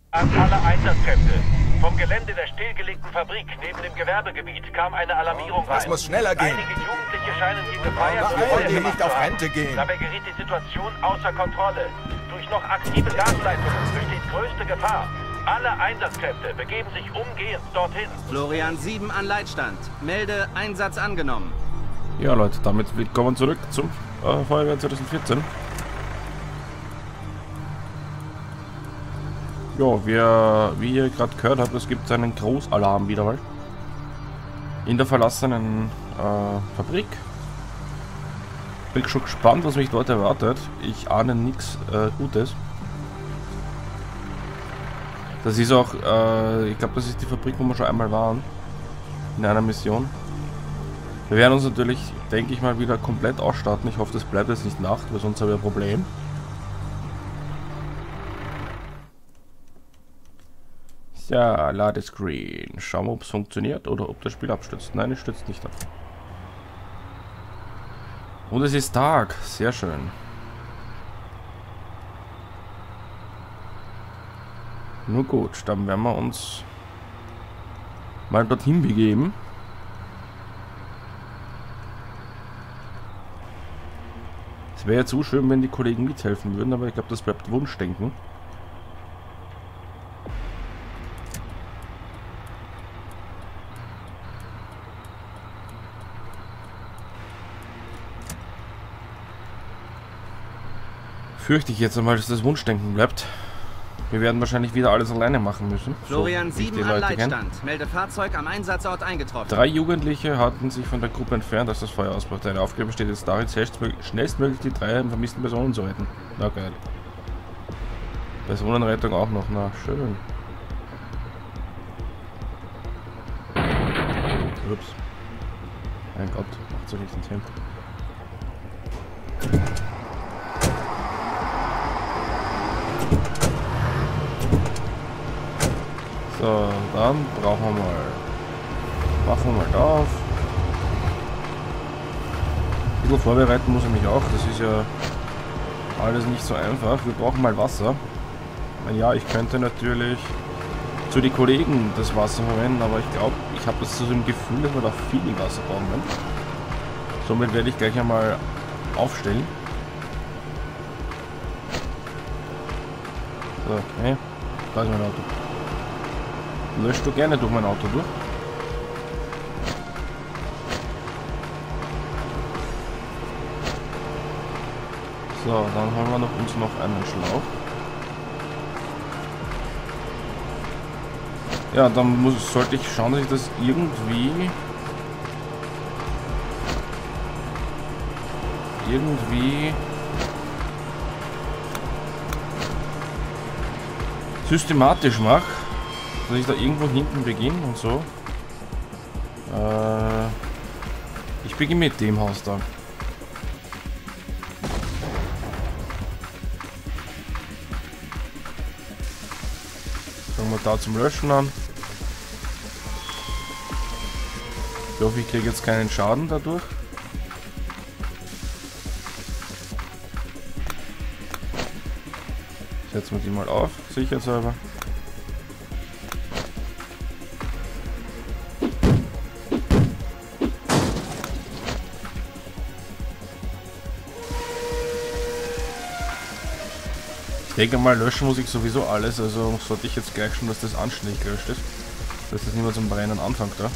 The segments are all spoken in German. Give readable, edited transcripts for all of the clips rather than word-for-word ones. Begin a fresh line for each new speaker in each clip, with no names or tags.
An alle Einsatzkräfte. Vom Gelände der stillgelegten Fabrik neben dem Gewerbegebiet kam eine Alarmierung rein.
Das muss schneller gehen.
Einige Jugendliche scheinen hier gefeiert und
Warum wollen die
Feuer
nicht
gemacht
auf
zu haben.
Rente gehen?
Dabei geriet die Situation außer Kontrolle. Durch noch aktive Gasleitungen besteht größte Gefahr. Alle Einsatzkräfte begeben sich umgehend dorthin.
Florian 7 an Leitstand. Melde Einsatz angenommen.
Ja Leute, damit willkommen zurück zum Feuerwehr 2014. Ja, wie ihr gerade gehört habt, es gibt einen Großalarm wieder mal in der verlassenen Fabrik. Bin schon gespannt, was mich dort erwartet. Ich ahne nichts Gutes. Das ist auch, ich glaube, das ist die Fabrik, wo wir schon einmal waren. In einer Mission. Wir werden uns natürlich, denke ich mal, wieder komplett ausstatten. Ich hoffe, das bleibt jetzt nicht Nacht, weil sonst habe ich ein Problem. Ja, Ladescreen. Schauen wir, ob es funktioniert oder ob das Spiel abstürzt. Nein, es stürzt nicht ab. Und es ist Tag. Sehr schön. Nur gut, dann werden wir uns mal dorthin begeben. Es wäre ja zu schön, wenn die Kollegen mithelfen würden, aber ich glaube, das bleibt Wunschdenken. Fürchte ich jetzt einmal, dass das Wunschdenken bleibt. Wir werden wahrscheinlich wieder alles alleine machen müssen.
Florian
so,
7 an Leitstand. Melde Fahrzeug am Einsatzort eingetroffen. 3
Jugendliche hatten sich von der Gruppe entfernt, als das Feuer ausbrach. Deine Aufgabe besteht jetzt darin, schnellstmöglich die 3 vermissten Personen zu retten. Na geil. Personenrettung auch noch. Na schön. Ups. Mein Gott, macht so nichts ins Hemd. So, dann brauchen wir mal. Machen wir mal da auf. Ein bisschen vorbereiten muss ich mich auch. Das ist ja alles nicht so einfach. Wir brauchen mal Wasser. Ja, ich könnte natürlich zu den Kollegen das Wasser verwenden, aber ich glaube, ich habe das so im Gefühl, dass wir da viel Wasser brauchen werden. Somit werde ich gleich einmal aufstellen. So, okay. Da ist mein Auto. Löschst du gerne durch mein Auto durch? So, dann haben wir uns noch einen Schlauch. Ja, dann sollte ich schauen, dass ich das irgendwie systematisch mache. Dass ich da irgendwo hinten beginne und so. Ich beginne mit dem Haus da. Fangen wir da zum Löschen an. Ich hoffe, ich kriege jetzt keinen Schaden dadurch. Setzen wir die mal auf, sicherheitshalber. Ich denke mal, löschen muss ich sowieso alles, also sollte ich jetzt gleich schon, dass das anständig gelöscht ist. Dass das nicht mehr zum Brennen anfängt da.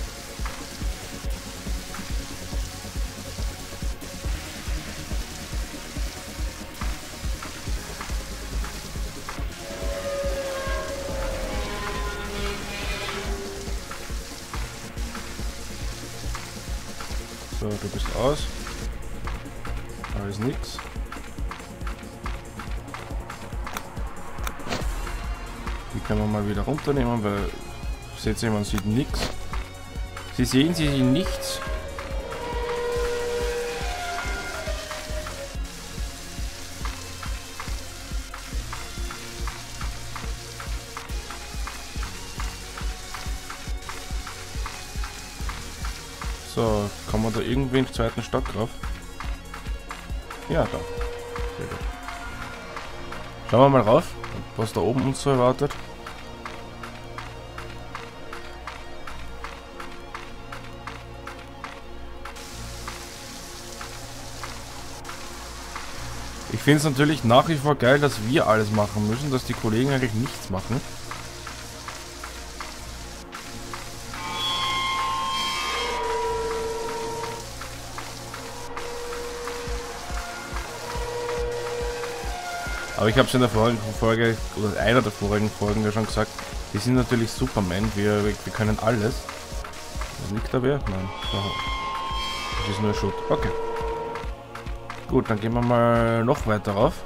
So, du bist aus. Da ist nichts. Die können wir mal wieder runternehmen, weil seht ihr, man sieht nichts. Sie sehen nichts. So, kann man da irgendwie im zweiten Stock drauf? Ja, da. Sehr gut. Schauen wir mal rauf, was da oben uns so erwartet. finde es natürlich nach wie vor geil, dass wir alles machen müssen, dass die Kollegen eigentlich nichts machen. Aber ich habe es in der vorigen Folge, oder einer der vorigen Folgen ja schon gesagt, wir sind natürlich Superman, wir können alles. Liegt da wer? Nein. Das ist nur Schutt. Okay. Gut, dann gehen wir mal noch weiter rauf.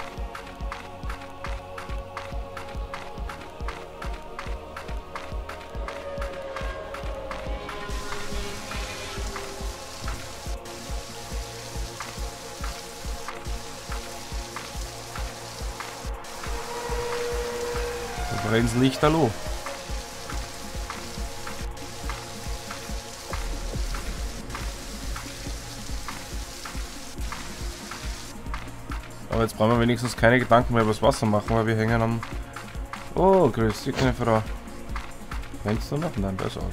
Da brennt's Lichterloh. Aber jetzt brauchen wir wenigstens keine Gedanken mehr über das Wasser machen, weil wir hängen am... Oh, grüß dich, kleine Frau. Brennst du noch? Nein, da ist aus.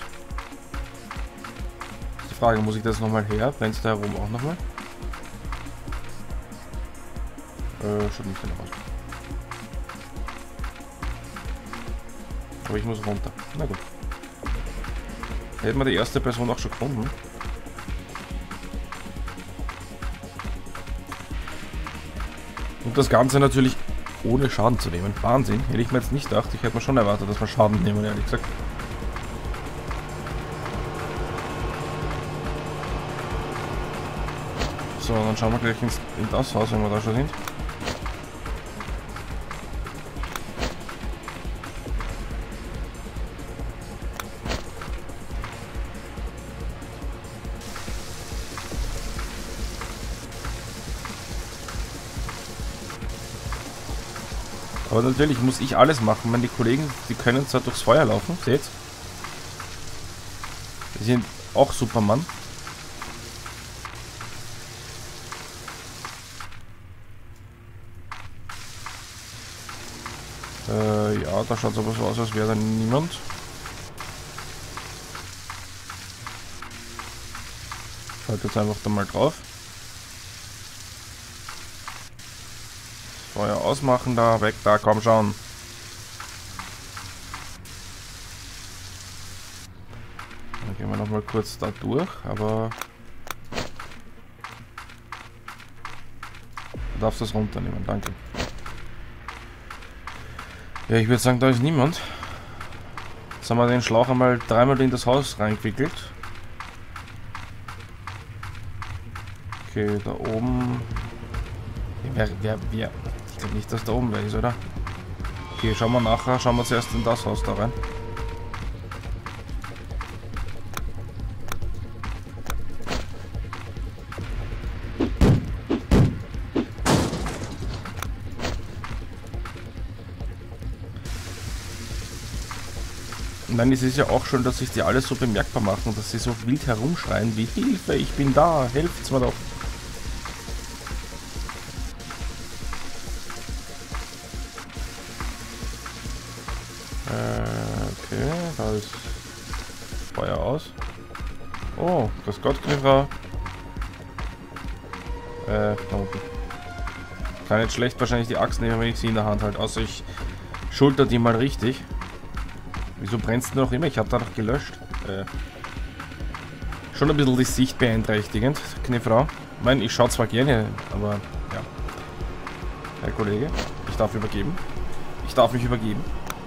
Die Frage, muss ich das nochmal her? Brennst du herum auch nochmal? Schaut nicht danach aus. Aber ich muss runter. Na gut. Hätten wir die erste Person auch schon gefunden. Und das Ganze natürlich ohne Schaden zu nehmen. Wahnsinn. Hätte ich mir jetzt nicht gedacht. Ich hätte mir schon erwartet, dass wir Schaden nehmen, ehrlich gesagt. So, dann schauen wir gleich in das Haus, wenn wir da schon sind. Aber natürlich muss ich alles machen. Wenn die Kollegen, die können zwar durchs Feuer laufen, seht. Die sind auch Superman. Ja, da schaut es aber so aus, als wäre da niemand. Ich halte jetzt einfach da mal drauf. Feuer ausmachen, da, weg, da, komm schon. Dann gehen wir noch mal kurz da durch, aber... Du darfst das runternehmen, danke. Ja, ich würde sagen, da ist niemand. Jetzt haben wir den Schlauch einmal dreimal in das Haus reingewickelt. Okay, da oben... Wer? Ich glaube nicht, dass da oben wer ist, oder? Okay, schauen wir nachher. Schauen wir zuerst in das Haus da rein. Und dann ist es ja auch schon, dass sich die alle so bemerkbar machen, dass sie so wild herumschreien wie Hilfe, ich bin da, helft's mir doch. Okay, da ist Feuer aus. Oh, das Gott, Kniffer. Da unten. Kann nicht schlecht wahrscheinlich die Axt nehmen, wenn ich sie in der Hand halte. Außer ich schulter die mal richtig. Wieso brennst du noch immer? Ich habe da noch gelöscht. Schon ein bisschen die Sicht beeinträchtigend, Kniffer. Ich meine, ich schaue zwar gerne, aber ja. Herr Kollege, ich darf übergeben. Ich darf mich übergeben.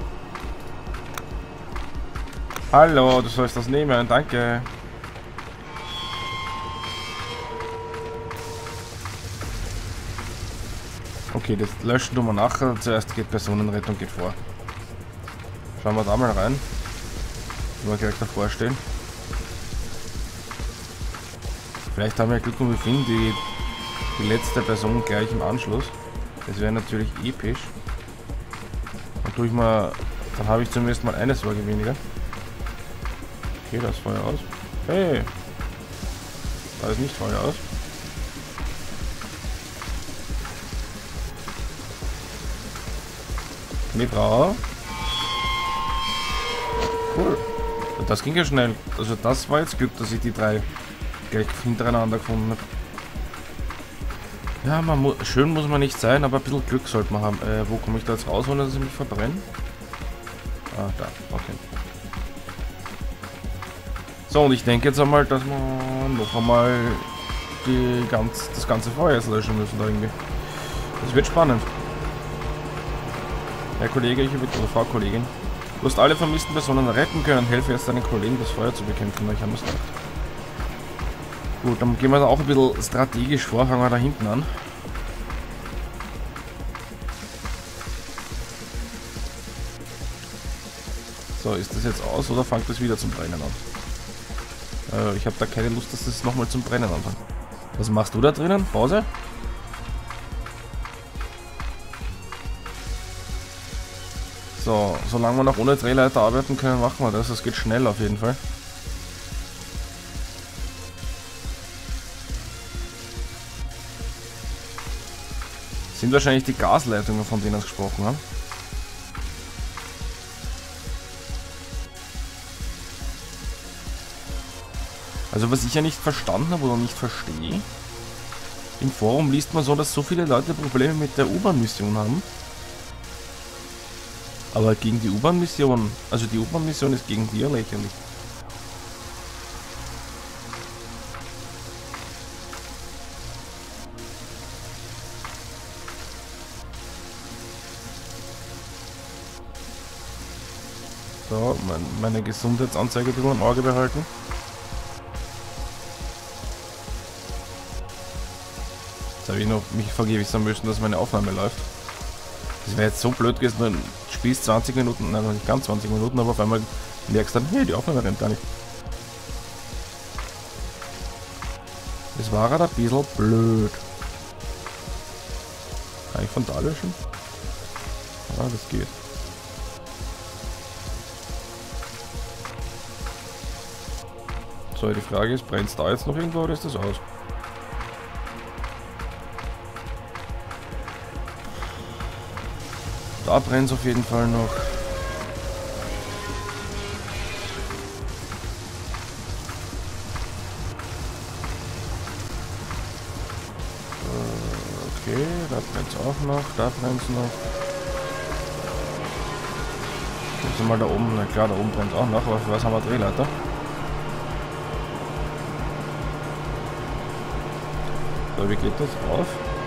Hallo, du sollst das nehmen, danke. Okay, das löschen tun wir nachher. Zuerst geht Personenrettung geht vor. Schauen wir da mal rein. Wenn wir gleich davor stehen. Vielleicht haben wir Glück und wir finden die letzte Person gleich im Anschluss. Das wäre natürlich episch. Dann habe ich zumindest mal eine Sorge weniger. Okay, da ist Feuer aus. Hey! Da ist nicht Feuer aus. Nee, Frau. Cool. Das ging ja schnell. Also das war jetzt Glück, dass ich die drei gleich hintereinander gefunden habe. Ja, schön muss man nicht sein, aber ein bisschen Glück sollte man haben. Wo komme ich da jetzt raus, ohne dass ich mich verbrenne? Ah, da, okay. So, und ich denke jetzt einmal, dass wir noch einmal das ganze Feuer jetzt löschen müssen da irgendwie. Das wird spannend. Herr Kollege, oder Frau Kollegin, du hast alle vermissten Personen retten können. Helfe jetzt deinen Kollegen, das Feuer zu bekämpfen. Ich habe es gedacht. Gut, dann gehen wir da auch ein bisschen strategisch vor. Fangen wir da hinten an. So, ist das jetzt aus oder fängt das wieder zum Brennen an? Ich habe da keine Lust, dass das nochmal zum Brennen anfängt. Was machst du da drinnen? Pause? So, solange wir noch ohne Drehleiter arbeiten können, machen wir das. Das geht schnell auf jeden Fall. Das sind wahrscheinlich die Gasleitungen, von denen wir gesprochen haben. Also was ich ja nicht verstanden habe oder nicht verstehe, im Forum liest man so, dass so viele Leute Probleme mit der U-Bahn-Mission haben. Aber gegen die U-Bahn-Mission, also die U-Bahn-Mission ist gegen dir lächerlich. So, meine Gesundheitsanzeige im Auge behalten. Jetzt habe ich noch mich vergewissern müssen, dass meine Aufnahme läuft. Das wäre jetzt so blöd gewesen, du spielst 20 Minuten, nein, nicht ganz 20 Minuten, aber auf einmal merkst du dann, hey, die Aufnahme rennt gar nicht. Das war halt ein bisschen blöd. Kann ich von da löschen? Ah, das geht. So, die Frage ist, brennt es da jetzt noch irgendwo oder ist das aus? Da brennt es auf jeden Fall noch. Okay, da brennt es auch noch, da brennt es noch. Jetzt mal da oben, na klar, da oben brennt es auch noch, aber für was haben wir Drehleiter? So, wie geht das auf?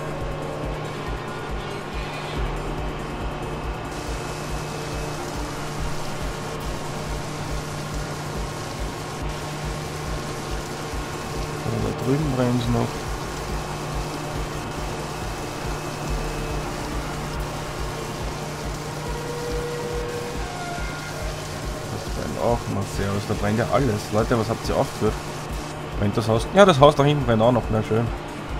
Da drüben brennt es noch. Das brennt auch noch sehr, da brennt ja alles. Leute, was habt ihr aufgeführt? Brennt das Haus? Ja, das Haus da hinten brennt auch noch, na schön.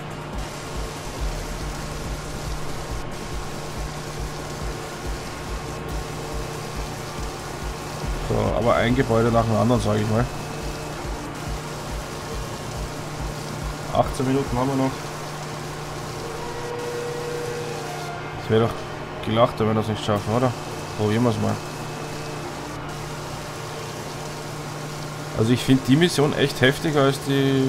So, aber ein Gebäude nach dem anderen, sage ich mal. 18 Minuten haben wir noch. Es wäre doch gelacht, wenn wir das nicht schaffen, oder? Probieren wir es mal. Also ich finde die Mission echt heftiger als die...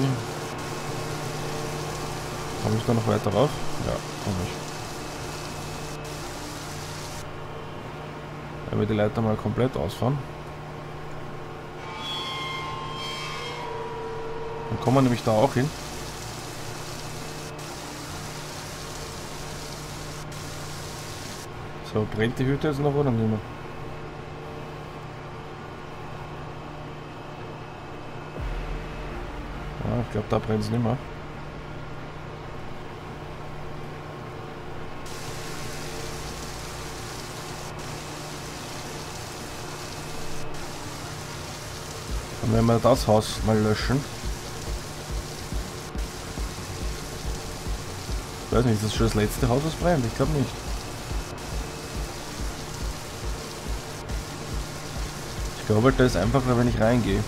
Komme ich da noch weiter rauf? Ja, komme ich. Wenn wir die Leiter mal komplett ausfahren. Dann kommen wir nämlich da auch hin. So, brennt die Hütte jetzt noch oder nicht mehr? Ja, ich glaube, da brennt es nicht mehr. Und wenn wir das Haus mal löschen. Ich weiß nicht, ist das schon das letzte Haus, was brennt? Ich glaube nicht. Ich glaube halt, da ist einfacher, wenn ich reingehe.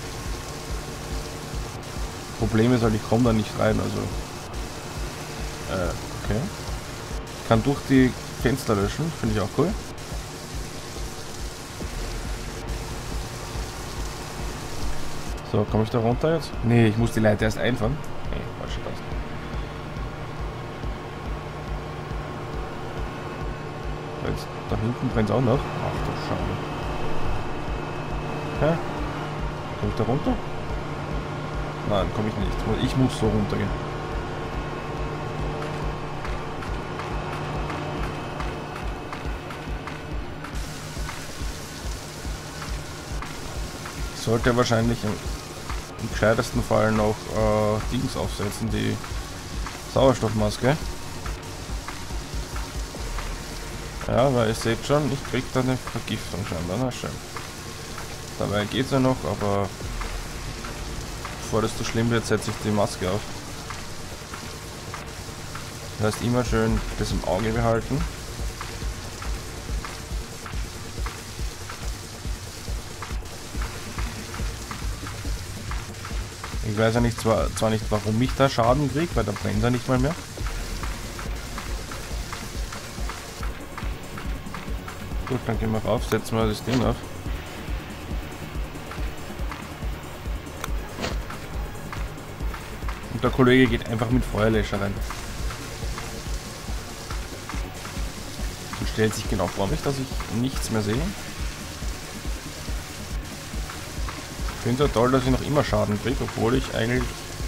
Problem ist halt, ich komme da nicht rein, also... okay. Ich kann durch die Fenster löschen, finde ich auch cool. So, komme ich da runter jetzt? Nee, ich muss die Leiter erst einfahren. Nee, falsche Taste. Da hinten brennt es auch noch. Ach du Scheiße. Hä? Komme ich da runter? Nein, komme ich nicht. Ich muss so runtergehen. Ich sollte wahrscheinlich im gescheitesten Fall noch Dings aufsetzen, die Sauerstoffmaske. Ja, weil ihr seht schon, ich krieg da eine Vergiftung scheinbar. Na schön. Dabei geht's ja noch, aber bevor das zu schlimm wird, setze ich die Maske auf. Das heißt, immer schön das im Auge behalten. Ich weiß ja nicht, zwar nicht, warum ich da Schaden kriege, weil da brennt er nicht mal mehr. Gut, dann gehen wir rauf, setzen wir das Ding auf. Und der Kollege geht einfach mit Feuerlöscher rein. Und stellt sich genau vor mich, dass ich nichts mehr sehe. Ich finde es ja toll, dass ich noch immer Schaden kriege, obwohl ich eigentlich...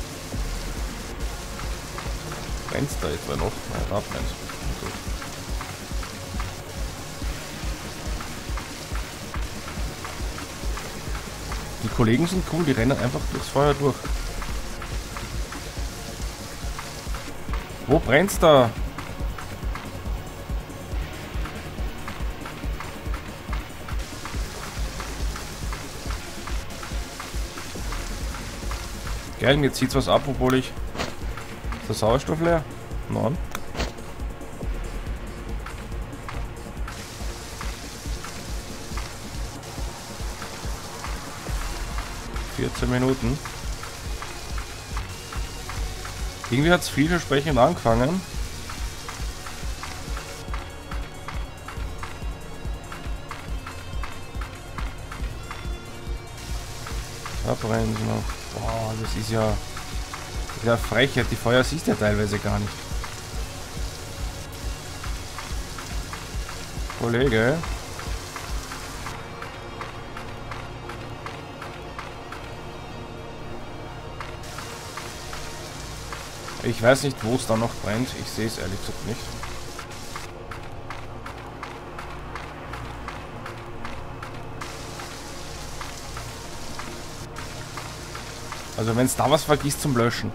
Brennt da etwa noch? Nein, da brennt. Okay. Die Kollegen sind cool, die rennen einfach durchs Feuer durch. Wo brennt's da? Geil, mir zieht's was ab, obwohl ich... Ist der Sauerstoff leer? Nein. Minuten. Irgendwie hat es vielversprechend angefangen. Da brennen sie noch. Boah, das ist ja Frechheit. Die Feuer siehst du ja teilweise gar nicht. Kollege. Ich weiß nicht, wo es da noch brennt. Ich sehe es ehrlich gesagt nicht. Also wenn es da was vergisst zum Löschen.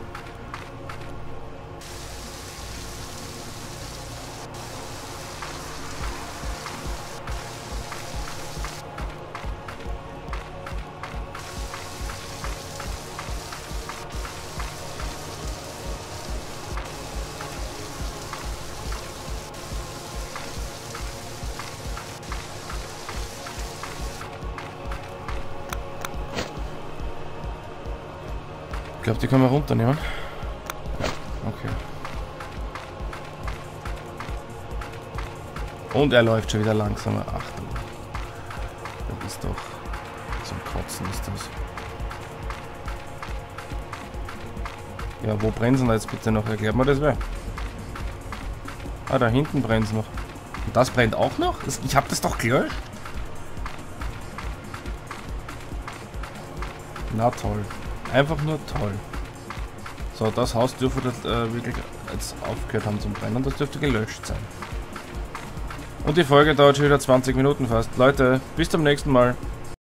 Ich glaube, die können wir runternehmen. Ja, okay. Und er läuft schon wieder langsamer. Ach du. Das ist doch... Zum Kotzen ist das. Ja, wo brennen sie da jetzt bitte noch? Erklärt mir das wer? Ah, da hinten brennt es noch. Und das brennt auch noch? Ich habe das doch gelöscht. Na toll. Einfach nur toll. So, das Haus dürfte wirklich jetzt aufgehört haben zum Brennen. Das dürfte gelöscht sein. Und die Folge dauert schon wieder 20 Minuten fast. Leute, bis zum nächsten Mal.